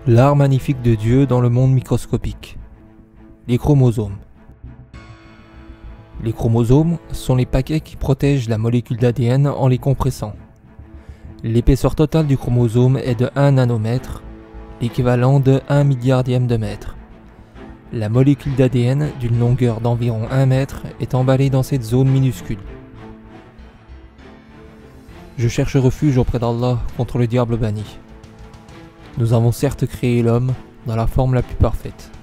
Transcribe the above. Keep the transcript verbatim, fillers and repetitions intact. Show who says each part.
Speaker 1: L'art magnifique de Dieu dans le monde microscopique. Les chromosomes. Les chromosomes sont les paquets qui protègent la molécule d'A D N en les compressant. L'épaisseur totale du chromosome est de un nanomètre, l'équivalent de un milliardième de mètre. La molécule d'A D N d'une longueur d'environ un mètre est emballée dans cette zone minuscule. Je cherche refuge auprès d'Allah contre le diable banni. Nous avons certes créé l'homme dans la forme la plus parfaite.